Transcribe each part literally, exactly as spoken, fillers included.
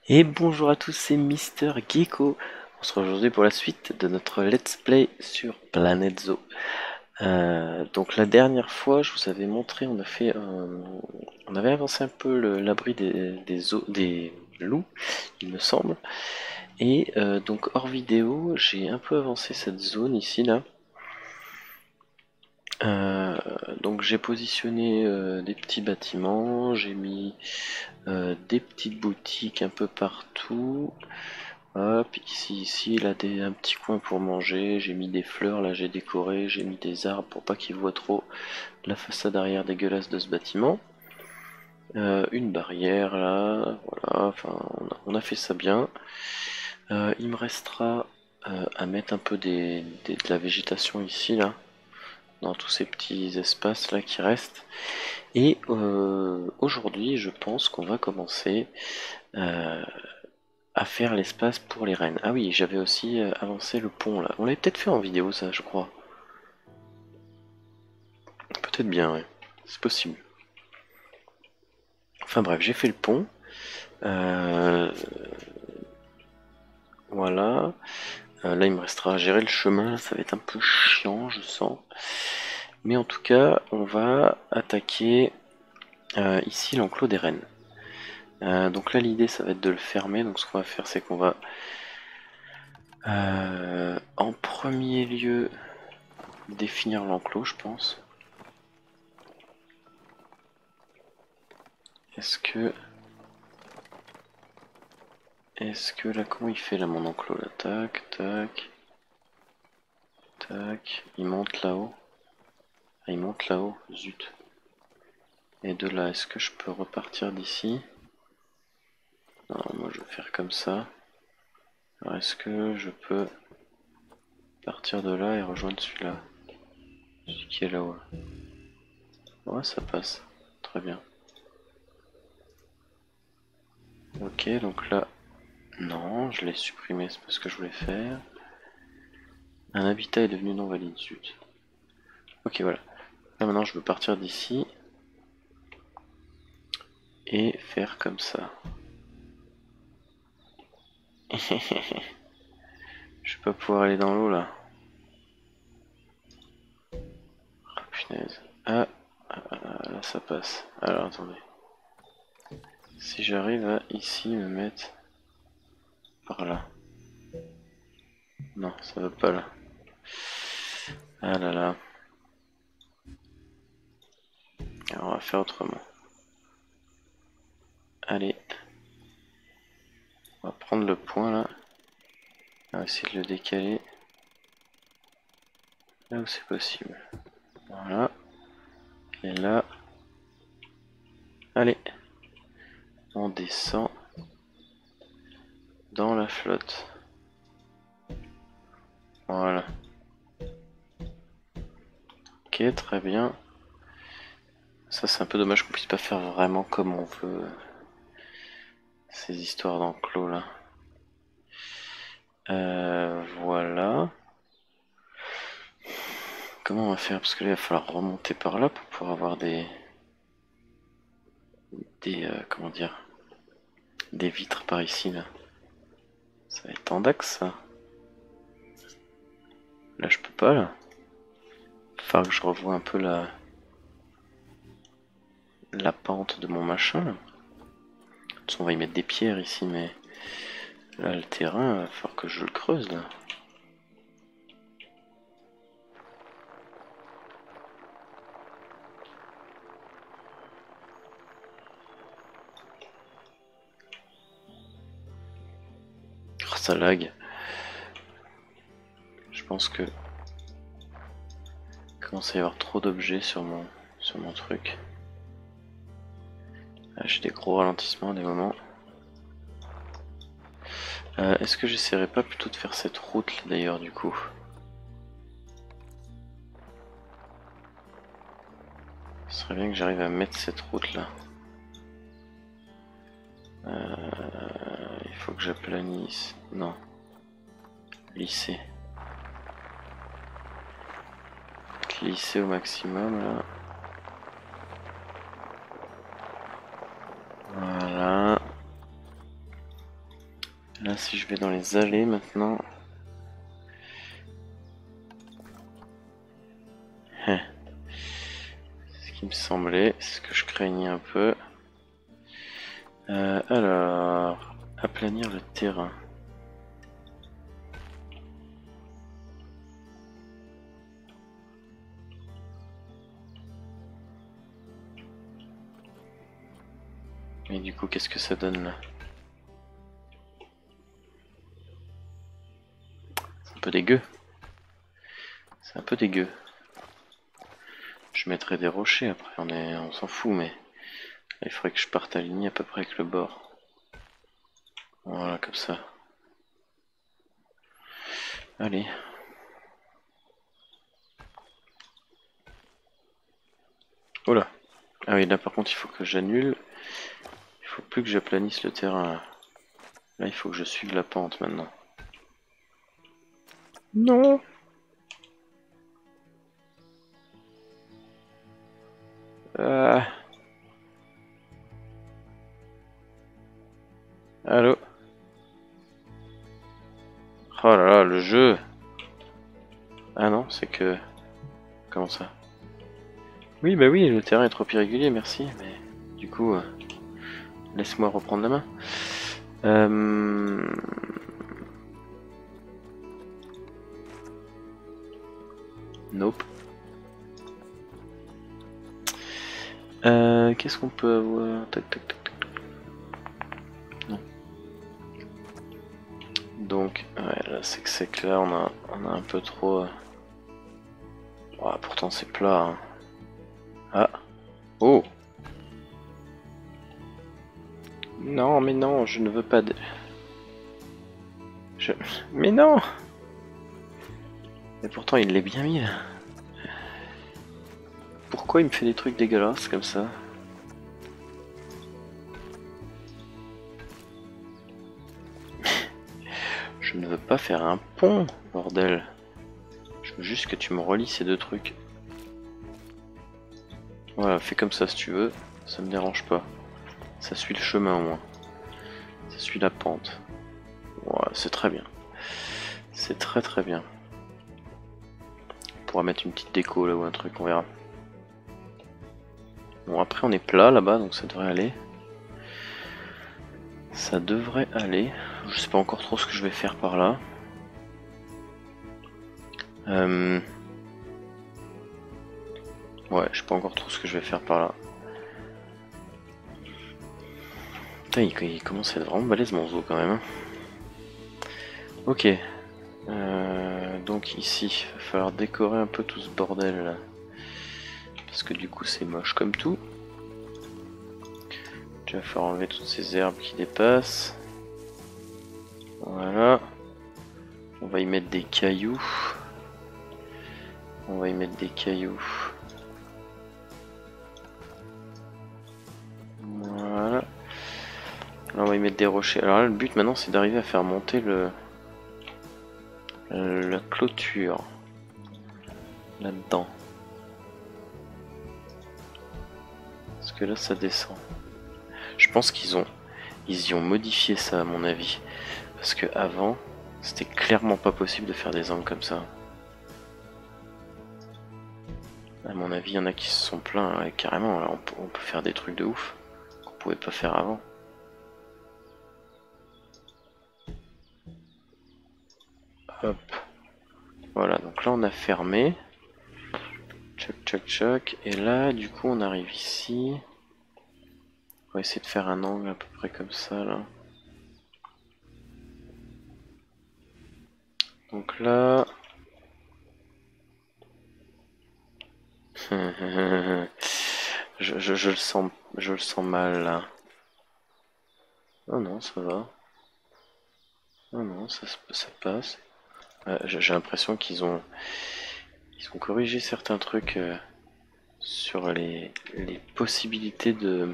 Et bonjour à tous, c'est Mister Gecko. On se retrouve aujourd'hui pour la suite de notre let's play sur Planet Zoo. Euh, donc la dernière fois, je vous avais montré, on a fait, un- on avait avancé un peu le- l'abri des, des, os- des loups, il me semble. Et euh, donc hors vidéo, j'ai un peu avancé cette zone ici là. Euh, donc j'ai positionné euh, des petits bâtiments, j'ai mis euh, des petites boutiques un peu partout. Hop, ici, ici, là, des, un petit coin pour manger. J'ai mis des fleurs, là, j'ai décoré. J'ai mis des arbres pour pas qu'ils voient trop la façade arrière dégueulasse de ce bâtiment. Euh, une barrière, là, voilà. Enfin, on a, on a fait ça bien. Euh, il me restera euh, à mettre un peu des, des- de la végétation ici, là, dans tous ces petits espaces là qui restent. Et euh, aujourd'hui, je pense qu'on va commencer euh, à faire l'espace pour les rennes. Ah oui, j'avais aussi euh, avancé le pont là. On l'avait peut-être fait en vidéo ça, je crois. Peut-être bien, ouais. C'est possible. Enfin bref, j'ai fait le pont. Euh, voilà. Euh, là, il me restera à gérer le chemin. Ça va être un peu chiant, je sens. Mais en tout cas, on va attaquer euh, ici l'enclos des rennes. Euh, donc là, l'idée, ça va être de le fermer. Donc ce qu'on va faire, c'est qu'on va euh, en premier lieu définir l'enclos, je pense. Est-ce que Est-ce que là, comment il fait là mon enclos là? Tac, tac, tac. Il monte là-haut. Ah, il monte là-haut, zut. Et de là, est-ce que je peux repartir d'ici? Non, moi je vais faire comme ça. Alors est-ce que je peux partir de là et rejoindre celui-là? Celui qui est là-haut. Ouais, ça passe. Très bien. Ok, donc là, non, je l'ai supprimé, c'est pas ce que je voulais faire. Un habitat est devenu non valide, zut. Ok, voilà. Là maintenant, je veux partir d'ici et faire comme ça. Je vais pas pouvoir aller dans l'eau là. Oh, punaise. Ah, ah, ah, là ça passe. Alors attendez. Si j'arrive à ici me mettre par là. Non, ça va pas là. Ah là là. Alors on va faire autrement. Allez. On va prendre le point là. On va essayer de le décaler. Là où c'est possible. Voilà. Et là. Allez. On descend dans la flotte. Voilà. Ok, très bien. Ça c'est un peu dommage qu'on puisse pas faire vraiment comme on veut ces histoires d'enclos là. Euh, voilà. Comment on va faire? Parce que là il va falloir remonter par là pour pouvoir avoir des... des... euh, comment dire? Des vitres par ici là. Ça va être tendax ça. Là je peux pas là. Il va falloir que je revoie un peu la... la pente de mon machin là. De toute façon on va y mettre des pierres ici mais... Là le terrain, il va falloir que je le creuse là. Oh, ça lag. Je pense que... Il commence à y avoir trop d'objets sur mon... sur mon truc. Ah, j'ai des gros ralentissements à des moments. Euh, Est-ce que j'essaierai pas plutôt de faire cette route là d'ailleurs du coup? Ce serait bien que j'arrive à mettre cette route là. Euh, il faut que j'aplanisse. Non. Lisser. Lisser au maximum là. Voilà. là, si je vais dans les allées maintenant... C'est ce qui me semblait, c'est ce que je craignais un peu. Euh, alors... Aplanir le terrain. Et du coup, qu'est-ce que ça donne là? C'est un peu dégueu. C'est un peu dégueu. Je mettrai des rochers après, on est, on s'en fout, mais il faudrait que je parte aligné à peu près avec le bord. Voilà, comme ça. Allez. Oh là. Ah oui, là par contre, il faut que j'annule. Il faut plus que j'aplanisse le terrain là. Là, il faut que je suive la pente maintenant. Non. Ah. Allô. Oh là là, le jeu. Ah non, c'est que... Comment ça? Oui, bah oui, le terrain est trop irrégulier, merci, mais du coup, euh, laisse-moi reprendre la main. Euh... Nope. Euh, Qu'est-ce qu'on peut avoir? Tac, tac, tac, tac. Non. Donc, ouais, là, c'est que c'est que là, on a, on a un peu trop... Euh... Oh, pourtant, c'est plat, hein. Ah. Oh. Non, mais non, je ne veux pas de... Je... Mais non. Mais pourtant, il l'est bien mis, là. Pourquoi il me fait des trucs dégueulasses comme ça? Je ne veux pas faire un pont, bordel. Je veux juste que tu me relis ces deux trucs. Voilà, fais comme ça si tu veux, ça me dérange pas. Ça suit le chemin au moins. Ça suit la pente. Voilà, c'est très bien. C'est très très bien. On pourra mettre une petite déco là ou un truc, on verra. Bon, après on est plat là-bas, donc ça devrait aller. Ça devrait aller. Je sais pas encore trop ce que je vais faire par là. Euh... Ouais, je sais pas encore trop ce que je vais faire par là. Putain, il, il commence à être vraiment balèze mon zoo quand même. Hein. Ok. Euh, donc ici, il va falloir décorer un peu tout ce bordel là. Parce que du coup c'est moche comme tout. Il va falloir enlever toutes ces herbes qui dépassent. Voilà. On va y mettre des cailloux. On va y mettre des cailloux. Voilà. Là on va y mettre des rochers. Alors là le but maintenant c'est d'arriver à faire monter le... la clôture. Là-dedans. Parce que là ça descend. Je pense qu'ils ont, ils y ont modifié ça à mon avis, parce que avant, c'était clairement pas possible de faire des angles comme ça. À mon avis, il y en a qui se sont plaints, ouais, carrément. Là, on, peut, on peut faire des trucs de ouf qu'on pouvait pas faire avant. Hop. Voilà, donc là on a fermé. Tchoc, tchoc, tchoc. Et là, du coup, on arrive ici. On va essayer de faire un angle à peu près comme ça là. Donc là... je, je, je le sens, je le sens mal là. Oh non, ça va. Oh non, ça, ça passe. Euh, J'ai l'impression qu'ils ont, ils ont corrigé certains trucs euh, sur les, les possibilités de,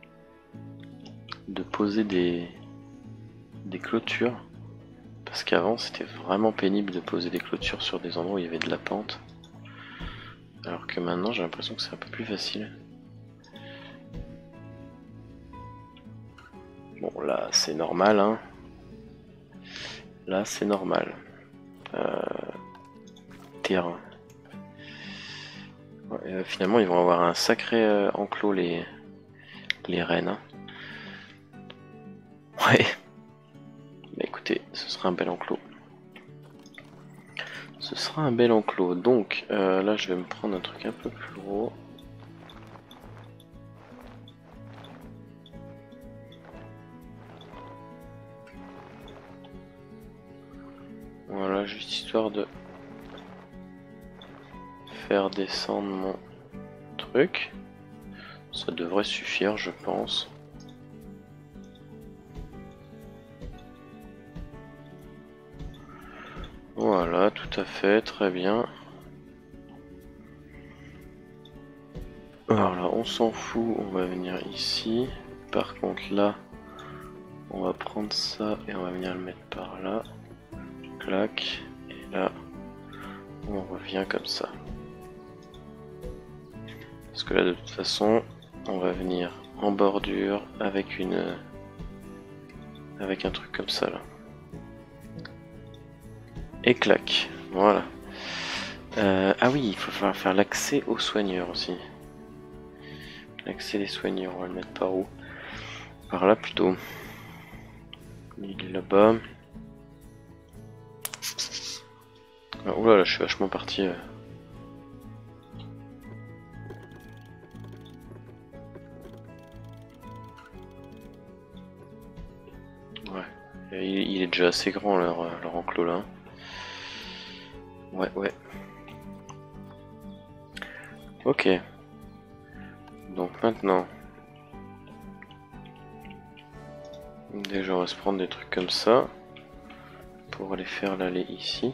de poser des, des clôtures. Parce qu'avant c'était vraiment pénible de poser des clôtures sur des endroits où il y avait de la pente. Alors que maintenant j'ai l'impression que c'est un peu plus facile. Bon là c'est normal hein. Là, c'est normal. Euh, terrain. Ouais, euh, finalement, ils vont avoir un sacré euh, enclos, les, les rennes. Hein. Ouais. Bah écoutez, ce sera un bel enclos. Ce sera un bel enclos. Donc, euh, là, je vais me prendre un truc un peu plus gros. Voilà, juste histoire de faire descendre mon truc. Ça devrait suffire, je pense. Voilà, tout à fait, très bien. Alors là, on s'en fout, on va venir ici. Par contre là, on va prendre ça et on va venir le mettre par là. Clac, et là, on revient comme ça. Parce que là, de toute façon, on va venir en bordure avec une... avec un truc comme ça là. Et clac, voilà. Euh, ah oui, il faut falloir faire l'accès aux soigneurs aussi. L'accès des soigneurs, on va le mettre par où? Par là plutôt. Il est là-bas. Ah, oula, là je suis vachement parti. Euh. Ouais. Et il, il est déjà assez grand leur, leur enclos là. Ouais, ouais. Ok. Donc maintenant, déjà on va se prendre des trucs comme ça pour aller faire l'allée ici.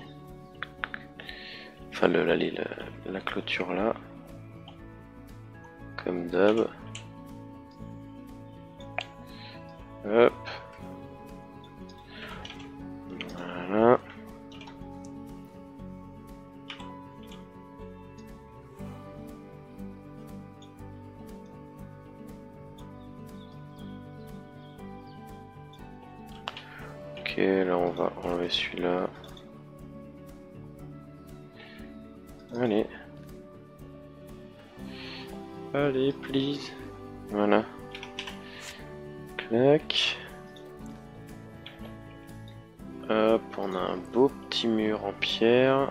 Enfin l'allée, la, la clôture là. Comme d'hab. Hop. Voilà. Ok, là on va enlever celui-là. Allez. Allez, please. Voilà. Clac. Hop, on a un beau petit mur en pierre.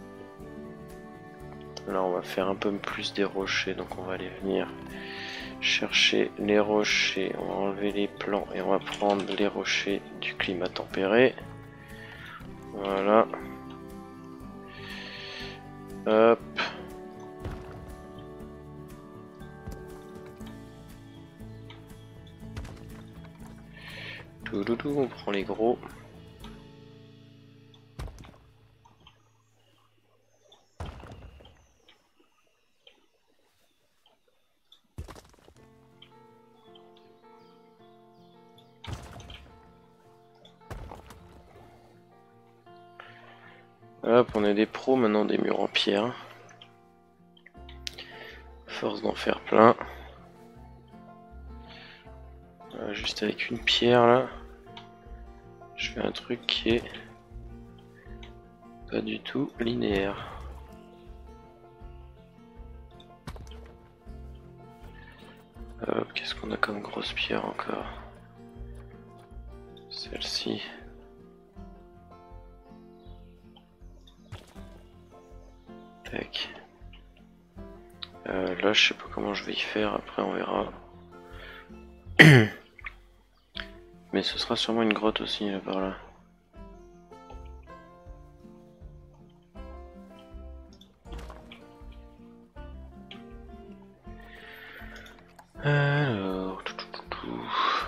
Là, on va faire un peu plus des rochers, donc on va aller venir chercher les rochers. On va enlever les plants et on va prendre les rochers du climat tempéré. Voilà. Hop. Tout, tout, tout, on prend les gros. Hop, on est des pros maintenant des murs en pierre. Force d'en faire plein. Voilà, juste avec une pierre là. Je fais un truc qui est pas du tout linéaire. Hop, qu'est-ce qu'on a comme grosse pierre encore? Celle-ci. Tac. Euh, là, je sais pas comment je vais y faire, après on verra. Mais ce sera sûrement une grotte aussi, là par là. Alors... Tout, tout, tout, tout.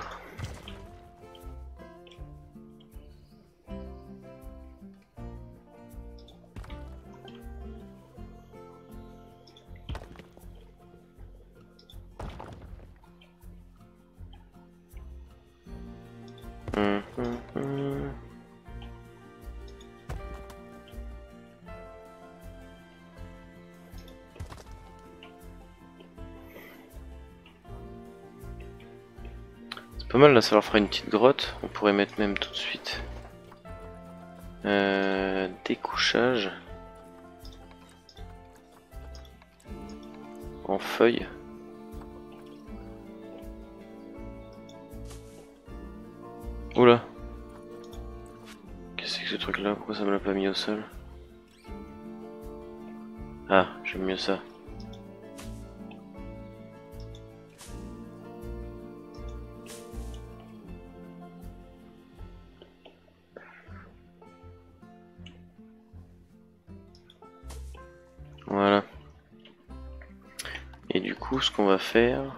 Hum, hum, hum. C'est pas mal là, ça leur fera une petite grotte. On pourrait mettre même tout de suite Euh, découchage. En feuilles. Oula. Qu'est-ce que c'est que ce truc là? Pourquoi ça me l'a pas mis au sol? Ah, j'aime mieux ça. Voilà. Et du coup, ce qu'on va faire,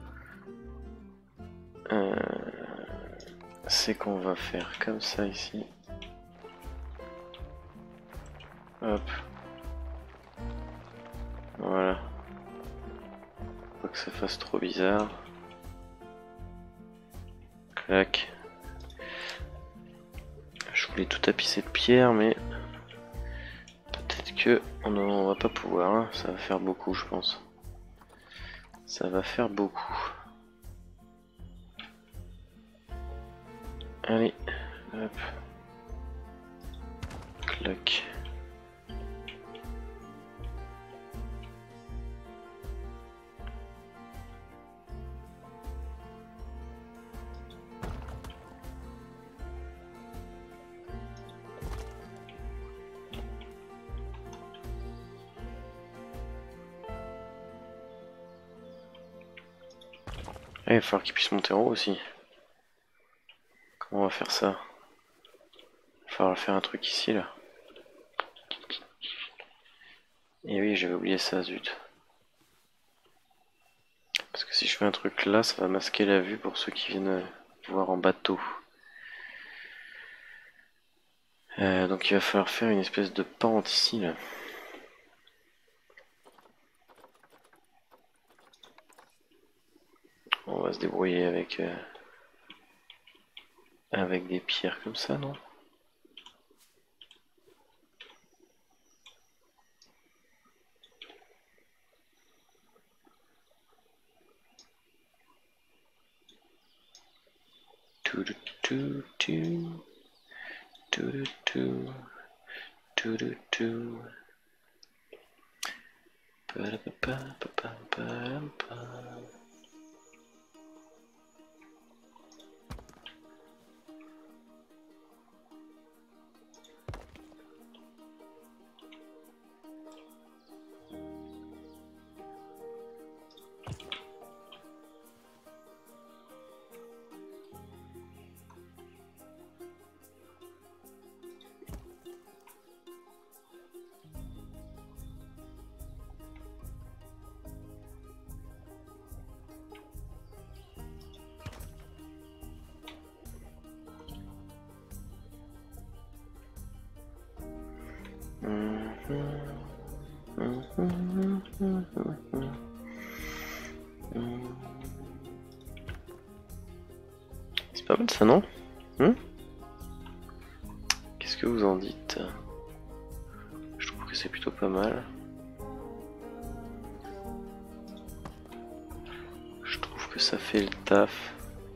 euh, c'est qu'on va faire comme ça ici. Hop. Voilà. Faut pas que ça fasse trop bizarre. Clac. Je voulais tout tapisser de pierre, mais peut-être que on, on va pas pouvoir. Hein. Ça va faire beaucoup, je pense. Ça va faire beaucoup. Allez, hop. Clac. Eh, il va falloir qu'il puisse monter en haut aussi. Comment on va faire ça? Il va falloir faire un truc ici là. Et oui, j'avais oublié ça, zut. Parce que si je fais un truc là, ça va masquer la vue pour ceux qui viennent voir en bateau. Euh, donc il va falloir faire une espèce de pente ici là. On va se débrouiller avec euh, avec des pierres comme ça, non? Tout tout tout tout tout tout tout tout. C'est pas mal ça, non? hmm Qu'est-ce que vous en dites? Je trouve que c'est plutôt pas mal. Je trouve que ça fait le taf.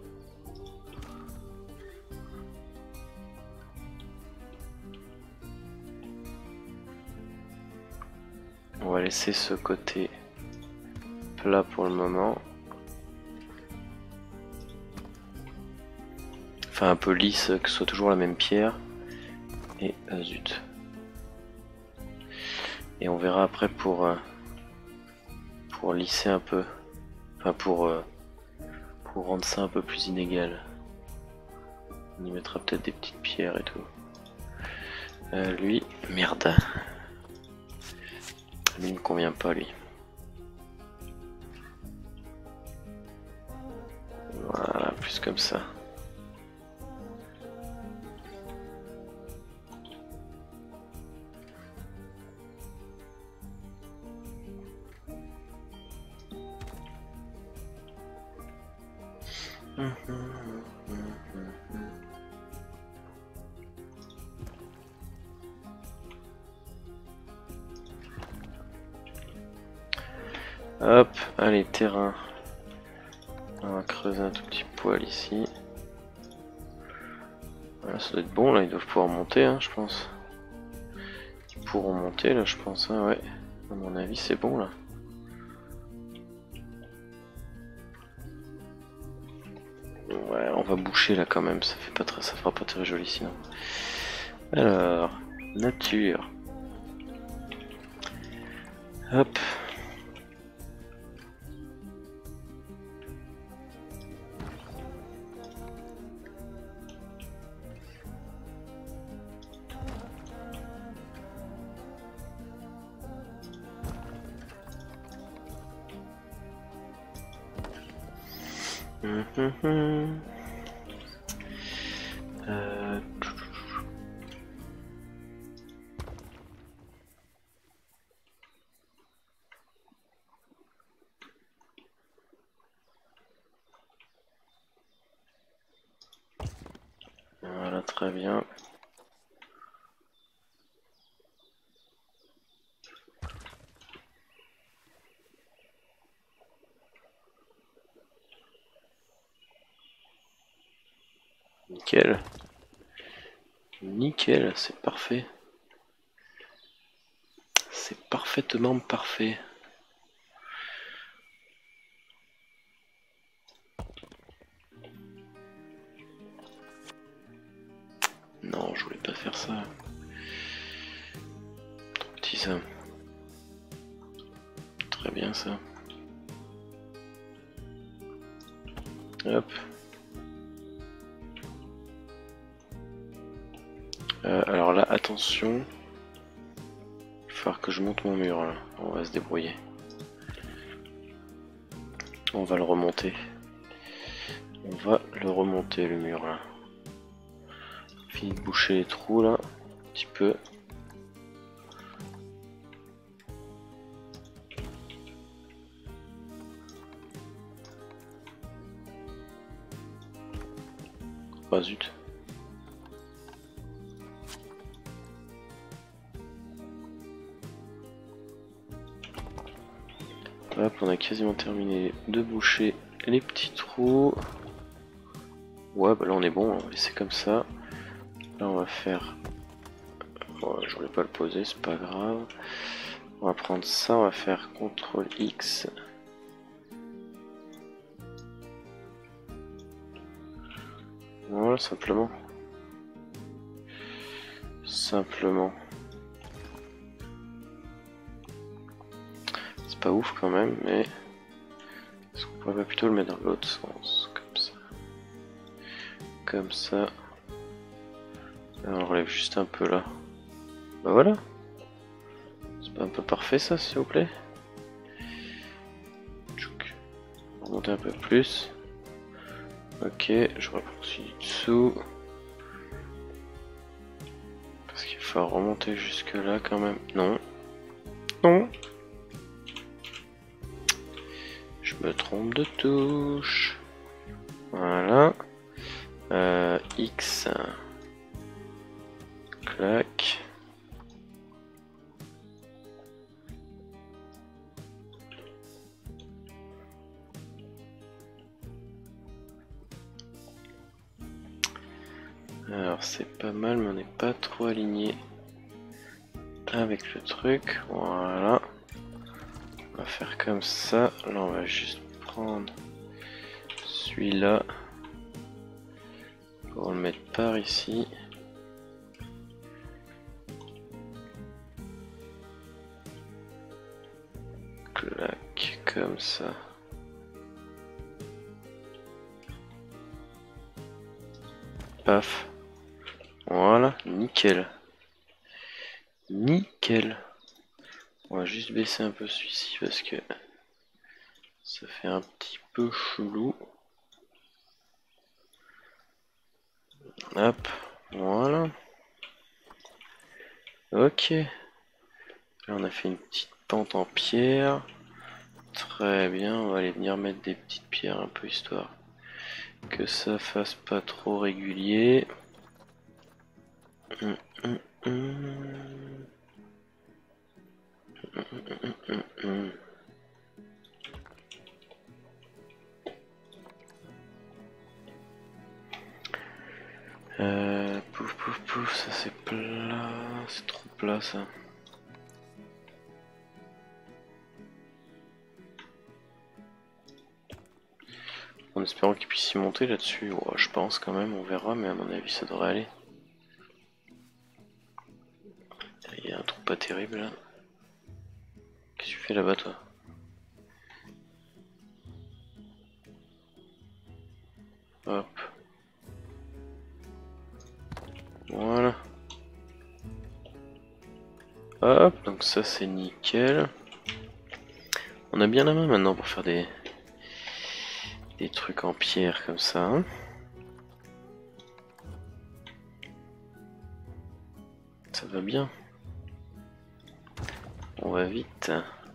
On va laisser ce côté plat pour le moment. Enfin un peu lisse, que ce soit toujours la même pierre. Et euh, zut. Et on verra après pour, euh, pour lisser un peu. Enfin pour, euh, pour rendre ça un peu plus inégal. On y mettra peut-être des petites pierres et tout. Euh, lui, merde. Lui ne me convient pas, lui. Voilà, plus comme ça. Hop, allez, terrain. On va creuser un tout petit poil ici. Voilà, ça doit être bon là, ils doivent pouvoir monter, hein, je pense. Ils pourront monter là, je pense, hein, ouais. À mon avis, c'est bon là. Ouais, on va boucher là quand même, ça fait pas très, ça fera pas très joli sinon. Alors, nature. Hop. Mmh. Euh... Voilà, très bien. Nickel. Nickel, c'est parfait. C'est parfaitement parfait. Non, je voulais pas faire ça. Trop petit ça. Très bien ça. Hop. Euh, alors là, attention. Il va falloir que je monte mon mur là. On va se débrouiller. On va le remonter. On va le remonter le mur là. Fini de boucher les trous là. Un petit peu. Oh zut. Hop, on a quasiment terminé de boucher les petits trous. Ouais, bah là on est bon, on va laisser comme ça. Là on va faire... Ouais, je voulais pas le poser, c'est pas grave. On va prendre ça, on va faire contrôle X. Voilà, simplement. Simplement. C'est pas ouf quand même, mais... Est-ce qu'on pourrait pas plutôt le mettre dans l'autre sens, comme ça. Comme ça. Là, on le relève juste un peu là. Bah voilà. C'est pas un peu parfait ça, s'il vous plaît? Remonter un peu plus. Ok, je reprends celui du dessous. Parce qu'il faut remonter jusque là quand même. Non. Non. Je me trompe de touche. Voilà. Euh, X. Clac. Alors c'est pas mal, mais on n'est pas trop aligné avec le truc. Voilà. On va faire comme ça. Là on va juste prendre celui-là pour le mettre par ici. Clac, comme ça. Paf. Voilà, nickel. Nickel. On va juste baisser un peu celui-ci parce que ça fait un petit peu chelou. Hop, voilà. Ok. Là on a fait une petite pente en pierre. Très bien, on va aller venir mettre des petites pierres un peu histoire que ça fasse pas trop régulier. Hum, hum, hum. Hum, hum, hum, hum. Euh, plat ça. En espérant qu'il puisse y monter là-dessus. Oh, je pense quand même, on verra, mais à mon avis ça devrait aller. Il y a un trou pas terrible là. Qu'est-ce que tu fais là-bas toi? Hop. Voilà. Hop, donc ça c'est nickel. On a bien la main maintenant pour faire des, des trucs en pierre comme ça. Hein. Ça va bien. On va vite.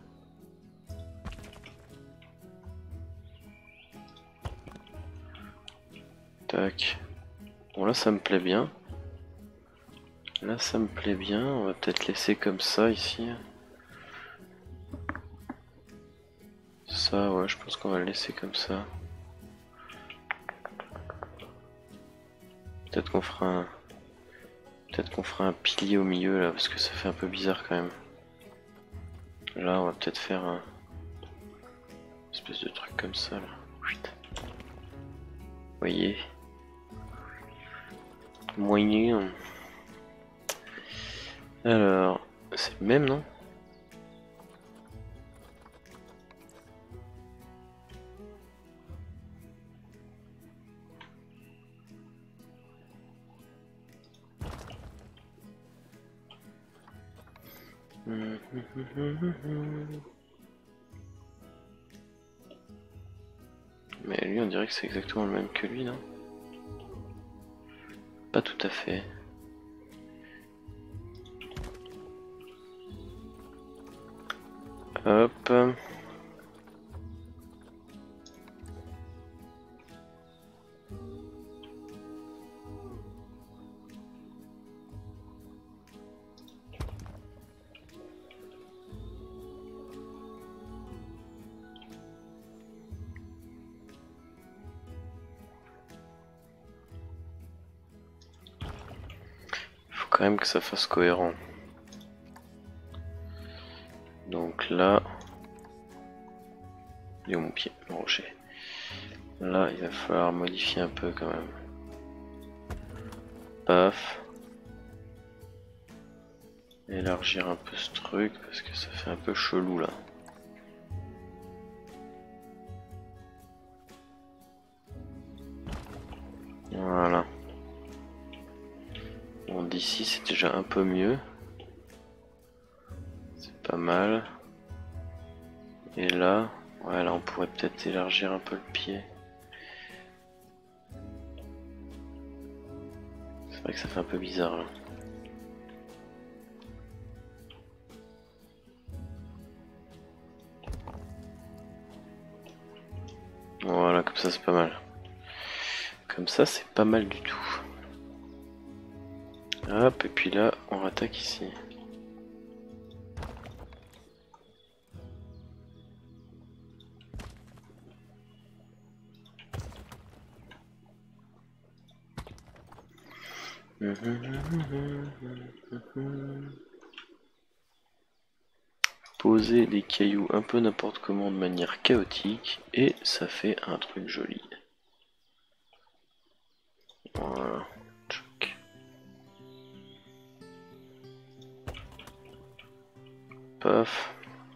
Tac. Bon là ça me plaît bien. Là ça me plaît bien. On va peut-être laisser comme ça ici. Ça ouais je pense qu'on va le laisser comme ça. Peut-être qu'on fera un... Peut-être qu'on fera un pilier au milieu là parce que ça fait un peu bizarre quand même. Là on va peut-être faire un... Une espèce de truc comme ça là. Vous voyez. Moyen. Alors, c'est le même non? Mais lui on dirait que c'est exactement le même que lui non? Pas tout à fait. Hop. Faut quand même que ça fasse cohérent. Donc là, il est où mon pied, le rocher? Là, il va falloir modifier un peu quand même. Paf. Élargir un peu ce truc parce que ça fait un peu chelou là. Voilà. Bon, d'ici c'est déjà un peu mieux. C'est pas mal. Et là, ouais, là on pourrait peut-être élargir un peu le pied. C'est vrai que ça fait un peu bizarre là. Voilà, comme ça c'est pas mal. Comme ça c'est pas mal du tout. Hop, et puis là on rattaque ici. Poser des cailloux un peu n'importe comment de manière chaotique et ça fait un truc joli. Voilà. Tchouk. Paf.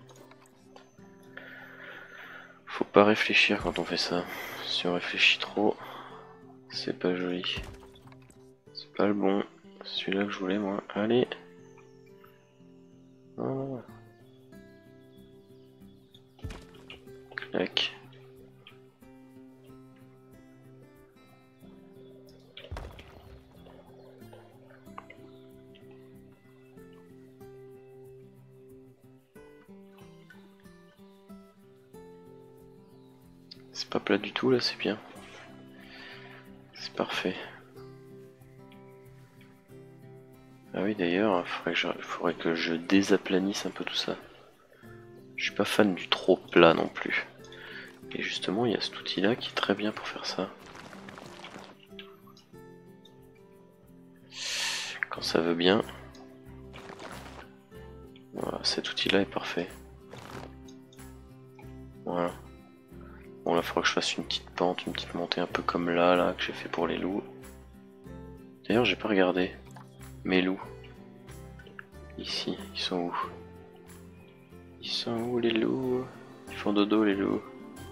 Faut pas réfléchir quand on fait ça. Si on réfléchit trop, c'est pas joli. C'est pas le bon. Celui-là que je voulais moi. Allez. Oh. Clac. C'est pas plat du tout là, c'est bien. C'est parfait. Ah oui d'ailleurs, il faudrait, faudrait que je désaplanisse un peu tout ça. Je suis pas fan du trop plat non plus. Et justement, il y a cet outil là qui est très bien pour faire ça. Quand ça veut bien. Voilà, cet outil-là est parfait. Voilà. Bon, là, il faudra que je fasse une petite pente, une petite montée un peu comme là, là, que j'ai fait pour les loups. D'ailleurs, j'ai pas regardé. Mes loups. Ici, ils sont où? Ils sont où les loups? Ils font dodo les loups.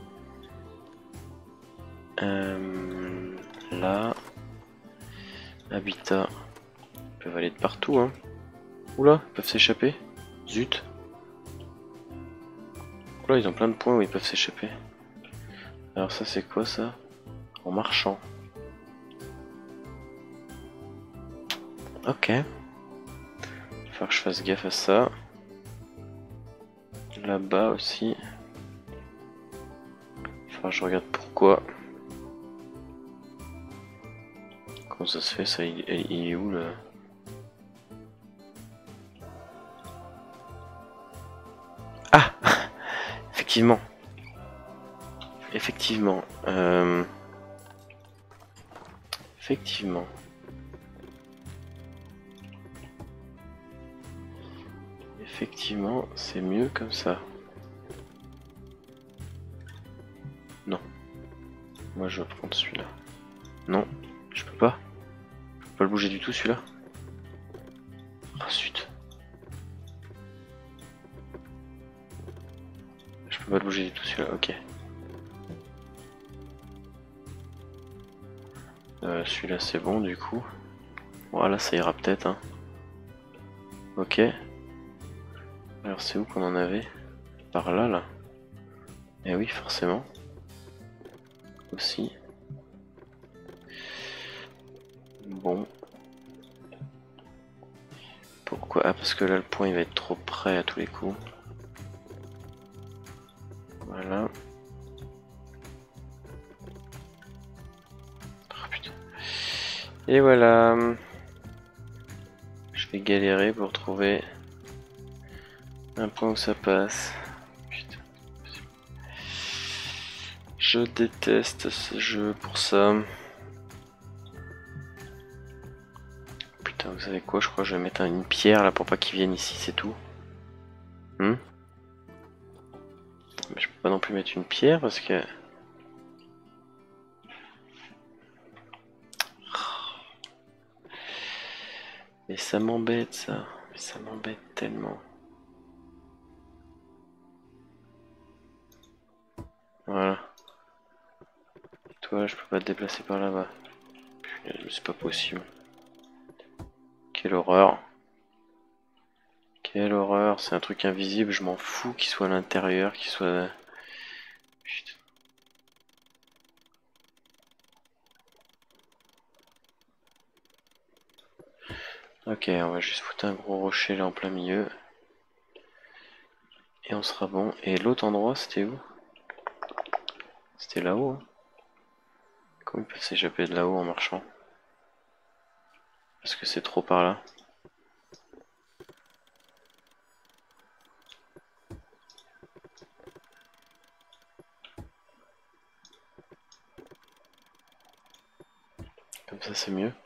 Euh, là. Habitat. Ils peuvent aller de partout, hein. Oula, ils peuvent s'échapper. Zut. Oula, ils ont plein de points où ils peuvent s'échapper. Alors ça c'est quoi ça? En marchant. Ok. Il va falloir que je fasse gaffe à ça. Là-bas aussi. Il faudra que je regarde pourquoi. Comment ça se fait ça? Il, il est où là? Ah! Effectivement. Effectivement. Euh... Effectivement. Effectivement, c'est mieux comme ça. Non. Moi je vais prendre celui-là. Non, je peux pas. Je peux pas le bouger du tout celui-là. Oh zut. Je peux pas le bouger du tout celui-là, ok. Euh, celui-là c'est bon du coup. Voilà, ça ira peut-être. Hein. Ok. Alors c'est où qu'on en avait? Par là, là. Eh oui, forcément. Aussi. Bon. Pourquoi? Ah, parce que là, le point, il va être trop près à tous les coups. Voilà. Oh, putain. Et voilà. Je vais galérer pour trouver un point où ça passe. Putain. Je déteste ce jeu pour ça. Putain, vous savez quoi? Je crois que je vais mettre une pierre là pour pas qu'ils viennent ici, c'est tout. Hmm, mais je peux pas non plus mettre une pierre parce que... Mais ça m'embête ça. Mais ça m'embête tellement. Voilà. Toi, je peux pas te déplacer par là-bas. C'est pas possible. Quelle horreur. Quelle horreur. C'est un truc invisible. Je m'en fous qu'il soit à l'intérieur, qu'il soit... Putain. Ok, on va juste foutre un gros rocher là en plein milieu. Et on sera bon. Et l'autre endroit, c'était où? C'était là-haut. Hein. Comment il peut s'échapper de là-haut en marchant? Parce que c'est trop par là. Comme ça, c'est mieux.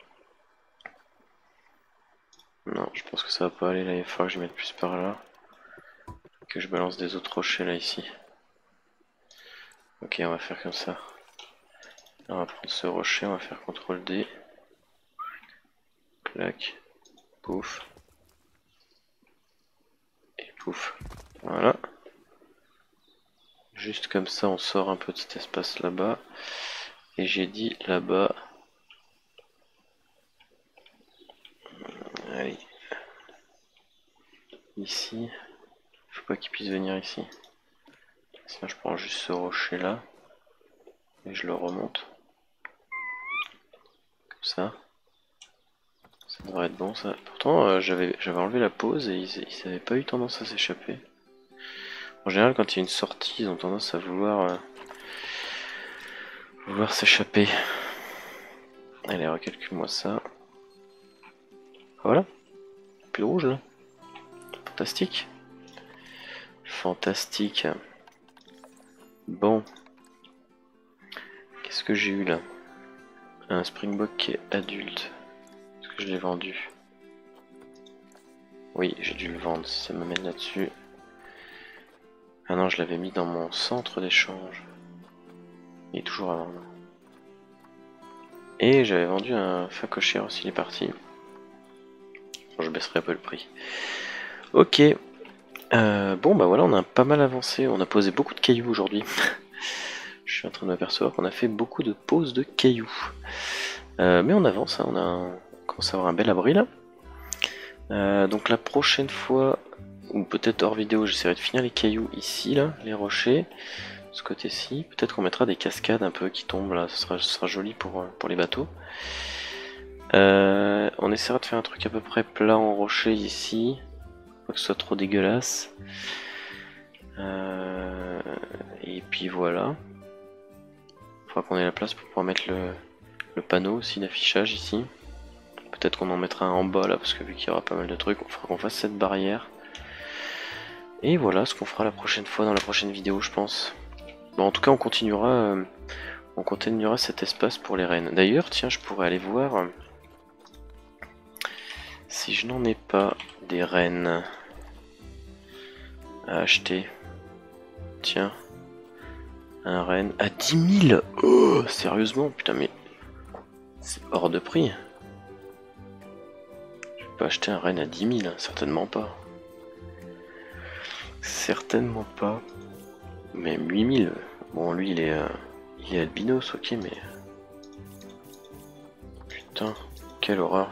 Non, je pense que ça va pas aller là. Il va falloir que je mette plus par là. Que je balance des autres rochers là, ici. Ok, on va faire comme ça. On va prendre ce rocher, on va faire contrôle D. Clac. Pouf. Et pouf. Voilà. Juste comme ça, on sort un peu de cet espace là-bas. Et j'ai dit là-bas. Allez. Ici. Faut pas qu'il puisse venir ici. Sinon, je prends juste ce rocher là. Et je le remonte. Comme ça. Ça devrait être bon ça. Pourtant, euh, j'avais enlevé la pause et ils, ils avaient pas eu tendance à s'échapper. En général, quand il y a une sortie, ils ont tendance à vouloir euh, vouloir s'échapper. Allez, recalcule-moi ça. Voilà. Plus de rouge là. Fantastique. Fantastique. Bon. Qu'est-ce que j'ai eu là? Un Springbok qui est adulte. Est-ce que je l'ai vendu? Oui, j'ai dû le vendre si ça m'amène là-dessus. Ah non, je l'avais mis dans mon centre d'échange. Il est toujours à vendre. Et j'avais vendu un facochère aussi, il est parti. Bon, je baisserai un peu le prix. Ok. Euh, bon bah voilà, on a pas mal avancé. On a posé beaucoup de cailloux aujourd'hui. Je suis en train de m'apercevoir qu'on a fait beaucoup de poses de cailloux. Euh, mais on avance, hein, on, a un... on commence à avoir un bel abri là. Euh, donc la prochaine fois, ou peut-être hors vidéo, j'essaierai de finir les cailloux ici, là, les rochers, ce côté-ci. Peut-être qu'on mettra des cascades un peu qui tombent là, ce sera, ce sera joli pour, pour les bateaux. Euh, on essaiera de faire un truc à peu près plat en rocher ici, pas que ce soit trop dégueulasse. Euh, et puis voilà. Il faudra qu'on ait la place pour pouvoir mettre le, le panneau aussi d'affichage ici. Peut-être qu'on en mettra un en bas là, parce que vu qu'il y aura pas mal de trucs, on fera qu'on fasse cette barrière. Et voilà ce qu'on fera la prochaine fois dans la prochaine vidéo, je pense. Bon, en tout cas, on continuera, euh, on continuera cet espace pour les rennes. D'ailleurs, tiens, je pourrais aller voir euh, si je n'en ai pas des rennes à acheter. Tiens, un renne à dix mille. Oh, sérieusement, putain, mais c'est hors de prix. Je vais pas acheter un renne à dix mille, certainement pas. Certainement pas. Même huit mille. Bon, lui, il est, euh, il est albinos, ok, mais... Putain, quelle horreur.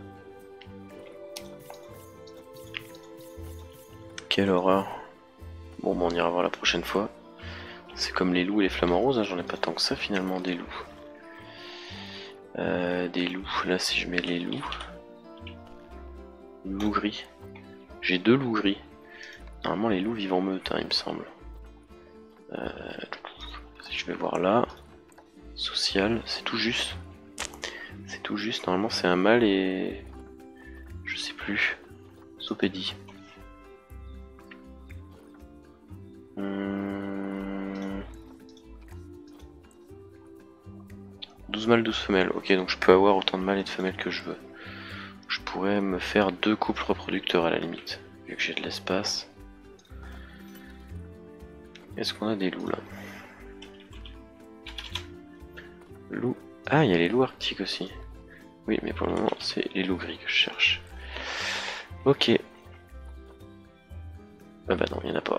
Quelle horreur. Bon, bah, on ira voir la prochaine fois. C'est comme les loups et les flamants roses, hein, j'en ai pas tant que ça, finalement, des loups. Euh, des loups, là, si je mets les loups... Loup gris. J'ai deux loups gris. Normalement, les loups vivent en meute, hein, il me semble. Euh, si je vais voir là, social, c'est tout juste. C'est tout juste, normalement c'est un mâle et... Je sais plus. Sopédie. Hum... douze mâles, douze femelles. Ok, donc je peux avoir autant de mâles et de femelles que je veux. Je pourrais me faire deux couples reproducteurs à la limite, vu que j'ai de l'espace. Est-ce qu'on a des loups là? Loups. Ah, il y a les loups arctiques aussi. Oui, mais pour le moment, c'est les loups gris que je cherche. Ok. Ah bah non, il n'y en a pas.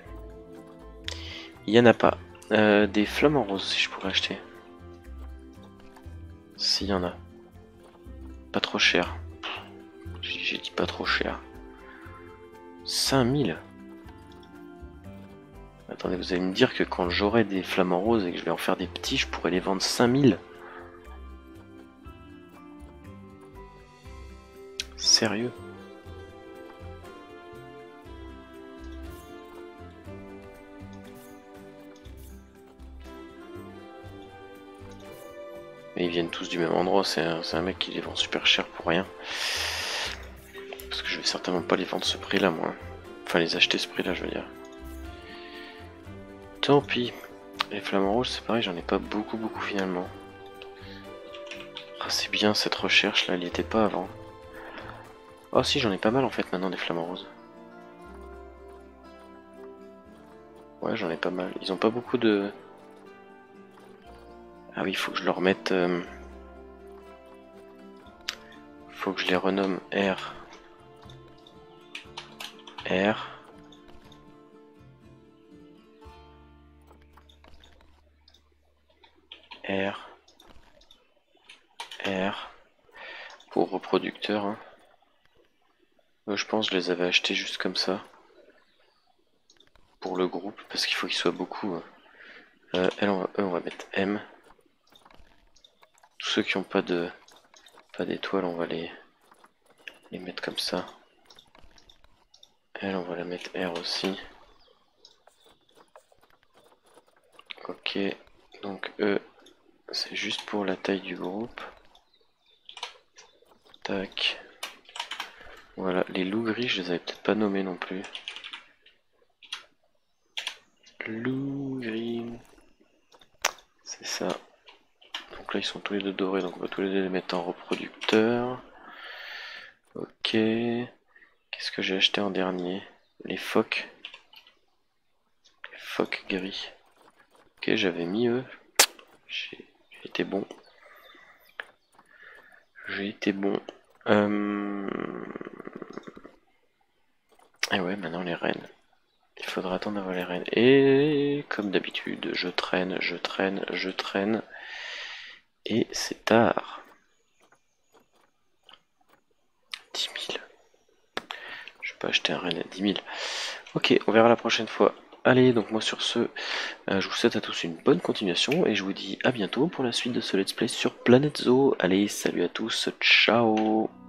Il n'y en a pas. Euh, des flamants roses si je pourrais acheter. S'il y en a. Pas trop cher. J'ai dit pas trop cher. cinq mille. Attendez, vous allez me dire que quand j'aurai des flamants roses et que je vais en faire des petits, je pourrais les vendre cinq mille. Sérieux? Mais ils viennent tous du même endroit, c'est un, un mec qui les vend super cher pour rien. Parce que je vais certainement pas les vendre ce prix là, moi. Enfin, les acheter ce prix là, je veux dire. Tant pis. Les flamants rouges, c'est pareil, j'en ai pas beaucoup, beaucoup finalement. Ah, c'est bien cette recherche là, elle y était pas avant. Oh, si, j'en ai pas mal en fait maintenant des flamants roses. Ouais, j'en ai pas mal. Ils ont pas beaucoup de. Ah oui, il faut que je leur mette... Euh... Faut que je les renomme R. R. R. R. Pour reproducteur. Hein. Moi, je pense que je les avais achetés juste comme ça. Pour le groupe, parce qu'il faut qu'ils soient beaucoup. Hein. Euh, elle, on va, eux, on va mettre M. Tous ceux qui n'ont pas de pas d'étoiles, on va les, les mettre comme ça. Elle, on va la mettre R aussi. Ok, donc eux, c'est juste pour la taille du groupe. Tac. Voilà, les loups gris, je les avais peut-être pas nommés non plus. Loup gris. C'est ça. Donc là, ils sont tous les deux dorés, donc on va tous les deux les mettre en reproducteur. Ok. Qu'est-ce que j'ai acheté en dernier? Les phoques. Les phoques gris. Ok, j'avais mis eux. J'ai été bon. J'ai été bon. Euh... Et ouais, maintenant les rennes. Il faudra attendre d'avoir les rennes. Et comme d'habitude, je traîne, je traîne, je traîne. Et c'est tard. dix mille. Je peux acheter un renne à dix mille. Ok, on verra la prochaine fois. Allez, donc moi sur ce, euh, je vous souhaite à tous une bonne continuation et je vous dis à bientôt pour la suite de ce let's play sur Planet Zoo. Allez, salut à tous, ciao!